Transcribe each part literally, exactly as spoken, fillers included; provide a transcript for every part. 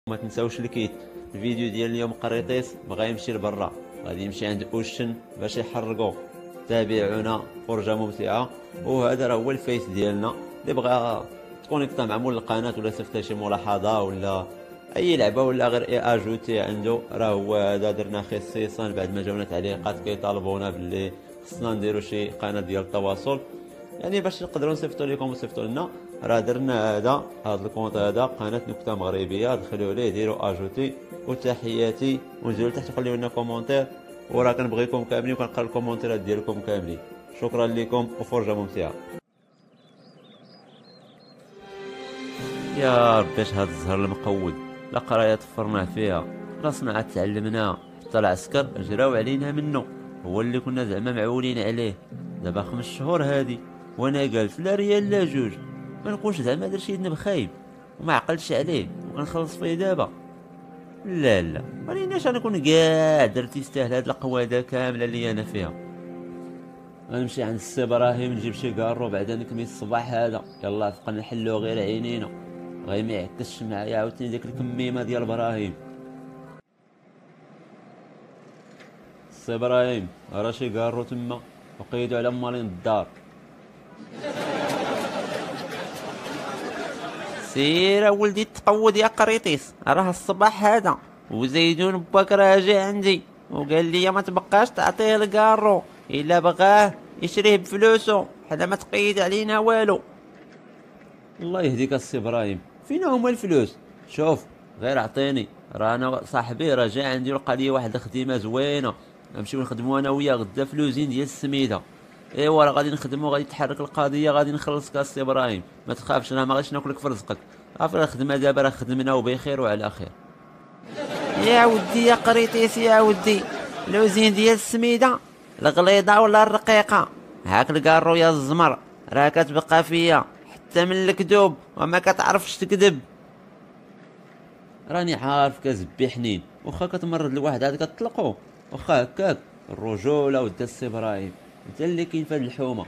ما تنساوش الكيت. الفيديو ديال اليوم قريطيس بغا يمشي لبرا، غادي يمشي عند اوشن باش يحرقو. تابعونا، فرجه ممتعه. وهذا راه هو الفيس ديالنا. اللي بغا تكونيكتا مع مول القناه ولا صيفط شي ملاحظه ولا اي لعبه ولا غير اي اجوتي عنده، راه هو هذا درنا خصيصا بعد ما جاونا تعليقات كيطالبونا باللي خصنا نديرو شي قناه ديال التواصل، يعني باش نقدروا نصيفطوا لكم وتصيفطوا لنا. راه درنا هذا هذا الكونت، هذا قناه نكته مغربيه، دخلوا ليه ديروا اجوتي. وتحياتي، ونزلوا لتحت خليو لنا كومونتير، وراه كنبغيكم كاملين وكنقرا الكومونتيرات ديالكم كاملين. شكرا لكم وفرجه ممتعه. يا ربي اش هاد الزهر المقود، لا قرايه تفرنا فيها، لا صنعه تعلمناها، حتى العسكر جراو علينا منه، هو اللي كنا زعما معولين عليه. دابا خمس شهور هادي وانا قالت لا ريال لا جوج، ما نكونش زعما درت شي ذنب خايب وما عقلتش عليه وكنخلص فيه دابا. لا لا ماليناش انا نكون كاع درت يستاهل هاد القواده كامله اللي انا فيها. غنمشي عند السي ابراهيم نجيب شي كارو بعدا نكمي الصباح هذا، يلا عتقنا نحلو غير عينينا، غير ما يعكسش معايا عاوتاني ديك الكميمه ديال ابراهيم. السي ابراهيم راه شي كارو تما وقيدو على مالين الدار. سير ولدي تقود يا قريطيس، راه الصباح هذا وزيدون باك راه جا عندي وقال لي ما تبقاش تعطيه الكارو، الا بغاه يشريه بفلوسو، حنا ما تقيد علينا والو. الله يهديك السي ابراهيم، فين هما الفلوس؟ شوف غير عطيني، راه انا صاحبي راه جا عندي ولقى لي واحد الخدمه زوينه، نمشيو نخدمو انا وياه غدا في لوزين ديال السميده. ايوا راه غادي نخدمو، غادي تحرك القضيه، غادي نخلصك السي ابراهيم، ما تخافش، راه ما غاديش ناكلك في رزقك. عافا الخدمه دابا راه خدمنا وبخير وعلى خير. يا ودي يا قريطيس يا ودي، لوزين ديال السميده الغليظه ولا الرقيقه؟ هاك الكارو يا الزمر، راه كتبقى فيا حتى من الكذوب وما كتعرفش تكذب. راني عارفك زبي حنين، واخا كتمرض لواحد عاد كتطلقو، واخا هكاك الرجوله ودا السي ابراهيم، انت اللي كاين في هاد الحومه.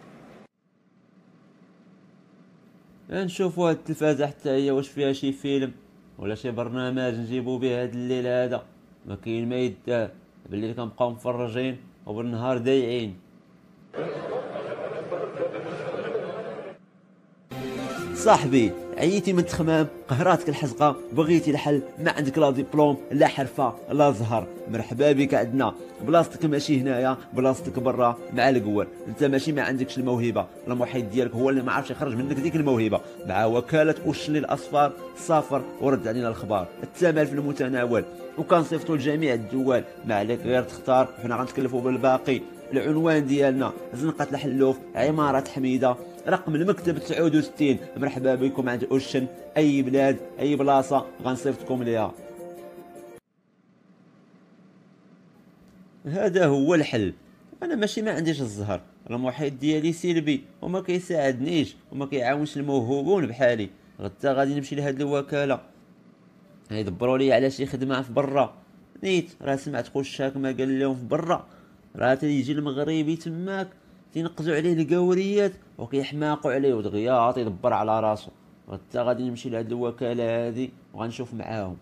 نشوفوا هاد التلفازه حتى هي واش فيها شي فيلم ولا شي برنامج نجيبو به هاد الليل هذا، ما كاين ما يداه، بالليل كنبقاو مفرجين وبالنهار دايعين. صاحبي عييتي من التخمام، قهراتك الحزقه، بغيتي الحل، ما عندك لا ديبلوم لا حرفه لا زهر، مرحبا بك عندنا، بلاصتك ماشي هنايا، بلاصتك برا مع القور. انت ماشي ما عندكش الموهبه، المحيط ديالك هو اللي ما عرفش يخرج منك ديك الموهبه. مع وكاله اوشن للاصفار صافر ورد علينا الاخبار، الثمن في المتناول وكنصيفطوا لجميع الدول، ما عليك غير تختار، حنا غنتكلفوا بالباقي. العنوان ديالنا زنقة الحلوف، عمارة حميدة، رقم المكتب تسعة وستين. مرحبا بكم عند اوشن، اي بلاد اي بلاصة غنصيفطكم ليها. هذا هو الحل. انا ماشي ما عنديش الزهر، المحيط ديالي سلبي وما كيساعدنيش وما كيعاونش الموهوبون بحالي. غدا غادي نمشي لهاد الوكالة يدبروا لي على شي خدمه في برا. نيت راه سمعت خوشاك ما قال لهم في برا راه تيجي المغربي تماك تينقزوا عليه القوريات وكيحماقوا عليه ودغيا تيدبر على راسو. غدا غادي نمشي لهاد الوكاله هادي وغنشوف معاهم.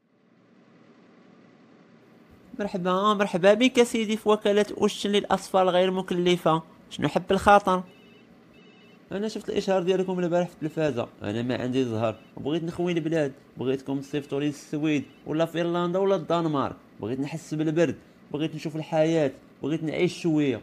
مرحبا مرحبا بك سيدي في وكالة اوشن للاصفار غير مكلفة، شنو حب الخاطر؟ انا شفت الاشهار ديالكم البارح في التلفازه، انا ما عندي زهر وبغيت نخوي البلاد، بغيتكم تصيفطوا لي السويد ولا فنلندا ولا الدنمارك، بغيت نحس بالبرد، بغيت نشوف الحياه، بغيت نعيش شويه.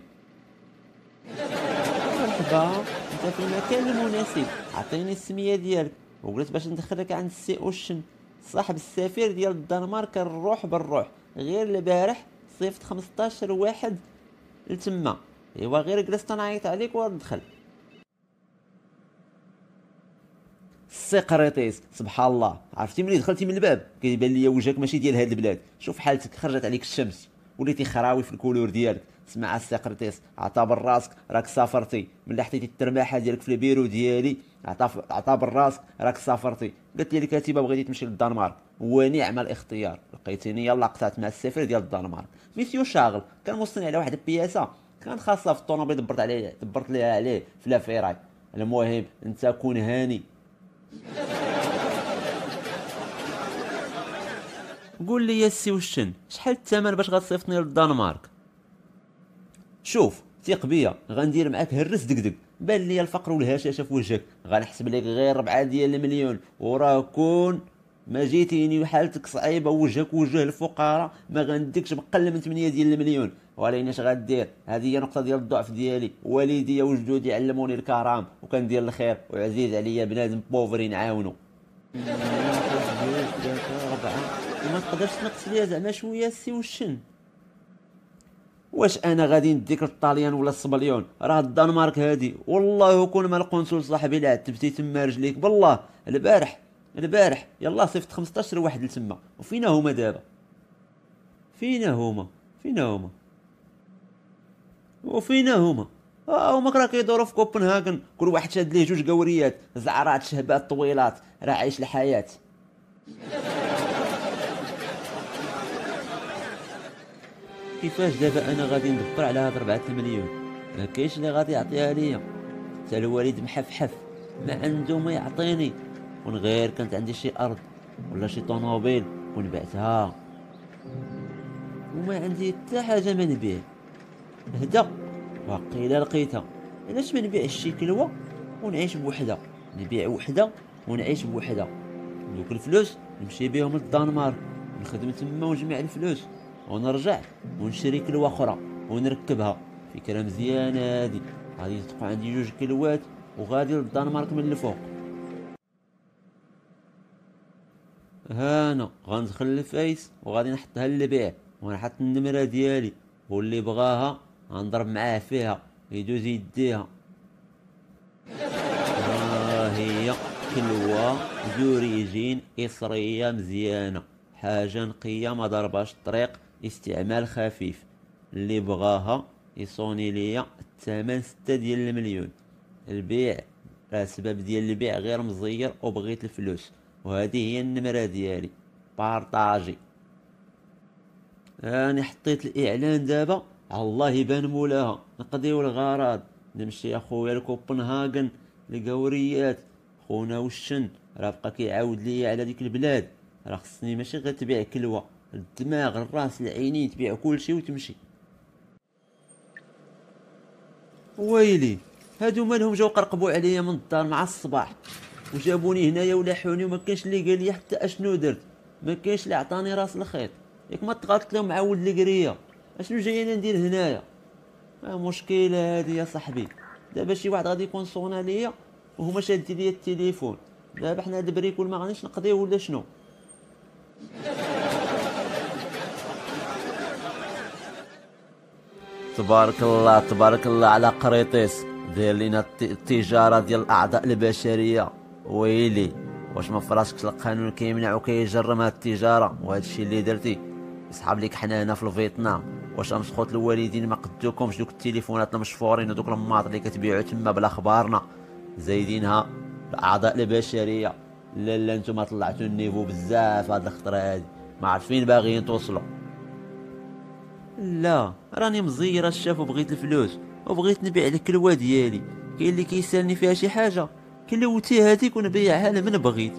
مرحبا، انت في المكان المناسب، عطيني السميه ديالك وقلت باش ندخلك عند السي اوشن صاحب السفير ديال الدنمارك الروح بالروح. غير البارح صيفط خمسطاش واحد لتما، ايوا غير جلست نعيط عليك وندخل. السي قريطيس سبحان الله، عرفتي ملي دخلتي من الباب كيبان ليا وجهك ماشي ديال هاد البلاد، شوف حالتك خرجت عليك الشمس وليتي خراوي في الكولور ديالك. اسمع السي قريطيس، عطا راسك راك سافرتي، ملي حطيتي الترماحه ديالك في البيرو ديالي عطا عطا راسك راك سافرتي. قالت لي الكاتبه بغيتي تمشي للدنمارك، ونعم الاختيار، لقيتيني يلا قطعت مع السفير ديال الدنمارك. ميسيو شاغل كان موصلني على واحد البياسه كان خاصها في الطوموبيل، دبرت عليه دبرت ليها عليه في لافيراي. المهم انت كون هاني. قول لي يا السي وشن، شحال الثمن باش غتصيفطني للدنمارك؟ شوف ثيق بيا، غندير معاك هرس دقدق، بان ليا الفقر والهشاشه في وجهك، غنحسب لك غير ربعة ديال المليون، وراه كون ما جيتيني وحالتك صعيبه ووجهك وجه الفقراء ما غنديكش بقل من ثمانية ديال المليون. ولكن اش غدير؟ هذه هي نقطه ديال الضعف ديالي، والدي وجدودي علموني الكرم وكندير الخير، وعزيز عليا بنادم بوفري نعاونو. وما تقدرش تنقص ليا زعما شويه السي وشن؟ واش انا غادي نديك للطاليان ولا الصبليون؟ راه الدنمارك هادي والله كون ما القنصل صاحبي لا عتبتي تما رجليك بالله. البارح البارح يلا صيفط خمسطاش واحد لتما، وفينا هما دابا؟ فينا هما فينا هما وفينا هما اه هما راه كيدوروا في كوبنهاغن، كل واحد شاد ليه جوج قوريات زعرات شهبات طويلات، راه عايش الحياه. كيفاش دابا انا غادي ندبر على هاد ربعة المليون؟ ما كاينش اللي غادي يعطيها ليا، حتى الوالد محفحف ما عنده ما يعطيني. كون غير كانت عندي شي ارض ولا شي طوموبيل كون بعتها، وما عندي حتى حاجه ما نبيع. هدا واقيلا لقيتها، علاش ما نبيعش شي كلوه ونعيش بوحده، نبيع وحده ونعيش بوحده، دوك الفلوس نمشي بيهم للدنمارك نخدم تما ونجمع الفلوس ونرجع ونشري كلوه اخرى ونركبها. فكره مزيانه هادي، غادي تبقى عندي جوج كلوات وغادي للدنمارك من الفوق. هانا غندخل للفايس وغادي نحطها للبيع، ونحط النمره ديالي، واللي بغاها غنضرب معاه فيها يدوز يديها. ها هي كلوه دوريجين اصريه مزيانه، حاجه نقيه ما ضرباش الطريق، استعمال خفيف. اللي بغاها يصوني ليا الثمن ستة ديال المليون. البيع راه السبب ديال البيع غير مزير وبغيت الفلوس، وهذه هي النمره ديالي، بارطاجي. راني حطيت الاعلان دابا، الله يبان مولاها، نقضيو الغرض. نمشي يا خويا لكوبنهاغن لقوريات، خونا وشن راه بقى كيعاود ليا على ديك البلاد، راه خصني ماشي غير تبيع كلوه، الدماغ الراس العينين تبيع كلشي وتمشي. ويلي هادو مالهم جاو قرقبوا عليا من الدار مع الصباح وجابوني هنايا ولاحوني، وما كاينش اللي قال لي حتى اشنو درت، ما كاينش اللي عطاني راس الخيط. ياك ما تغلط لهم مع ولد القريه، اشنو جايين ندير هنايا؟ ما مشكله هادي يا صاحبي، دابا شي واحد غادي يكون صونا ليا وهما شادين ليا التليفون، دابا حنا هاد البريكول ما غاديش نقضيو ولا شنو؟ تبارك الله تبارك الله على قريطيس، داير لينا التجاره ديال الاعضاء البشريه. ويلي واش ما فراسكش القانون كيمنع وكيجرم هاد التجاره؟ وهذا الشيء اللي درتي يصحاب ليك حنا هنا في الفيتنام. واش امسخوت الوالدين ما قدوكمش دوك التليفونات المشفورين ودوك الماط اللي كتبيعوا تما بلا اخبارنا زايدينها الاعضاء البشريه؟ لا لا نتوما طلعتوا النيفو بزاف هاد الخطره هادي، ما عارفين باغيين توصلوا. لا راني مزيره الشاف وبغيت الفلوس وبغيت نبيع لك الكلوه ديالي، كاين اللي كيسالني فيها شي حاجه كلوتي هذيك ونبيعها انا من بغيت.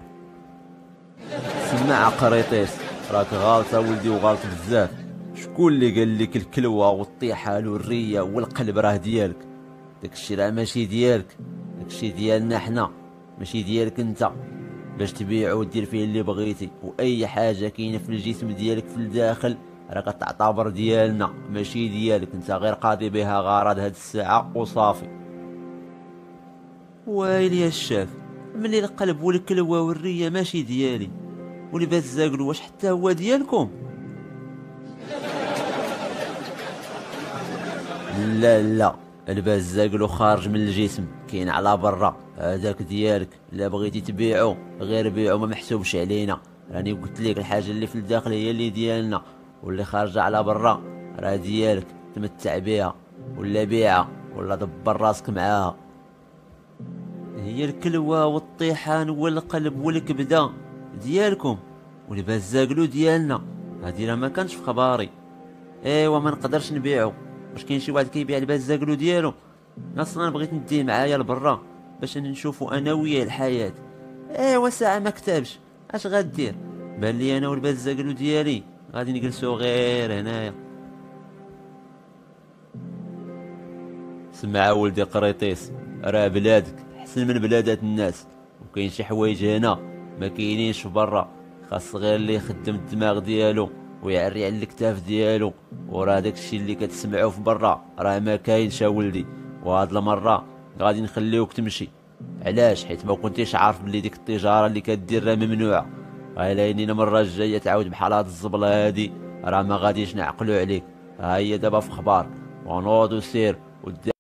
سمع قريطيس راك غالطه ولدي وغالط بزاف. شكون اللي قال لك الكلوه والطيحه والريه والقلب راه ديالك؟ داكشي راه ماشي ديالك، داكشي ديالنا حنا ماشي ديالك انت، باش تبيعو ودير فيه اللي بغيتي. واي حاجه كاينه في الجسم ديالك في الداخل راه كتعتبر ديالنا ماشي ديالك انت، غير قاضي بها غرض هاد الساعه وصافي. ويلي يا الشاف، ملي القلب والكلوه والريه ماشي ديالي ولباس زاقلو واش حتى هو ديالكم؟ لا لا الباس زاقلو خارج من الجسم كاين على برا، هذاك ديالك. الا بغيتي تبيعو غير بيعو ما محسوبش علينا، راني قلت لك الحاجه اللي في الداخل هي اللي ديالنا، واللي خارجه على برا راه ديالك تمتع بها ولا بيعها ولا دبر راسك معاها. هي الكلوه والطيحان والقلب والكبده ديالكم والباس زاقلو ديالنا، هادي راه ما كانش في خباري. ايوا ما نقدرش نبيعو، واش كاين شي واحد كيبيع الباس زاقلو ديالو؟ اصلا بغيت نديه معايا لبرا باش نشوفو انا وياه الحياه. ايوا ساعه ما كتبش اش غدير؟ بان لي انا والباز الزاكلو ديالي غادي نجلسو غير هنايا. سمع ولدي قريطيس، راه بلادك احسن من بلادات الناس، وكاين شي حوايج هنا ما كاينينش في برا. خاص غير اللي يخدم الدماغ ديالو ويعري على الكتاف ديالو، وراه داكشي اللي كتسمعو في برا راه ما كاينش ولدي. وهاد المره غادي نخليوك تمشي. علاش؟ حيت ما كنتيش عارف بلي ديك التجاره اللي كدير راه ممنوعه. غايلينينا المره الجايه تعاود بحال هاد الزبله هادي راه ما غاديش نعقلو عليك. ها هي دابا في خبار ونوض وسير.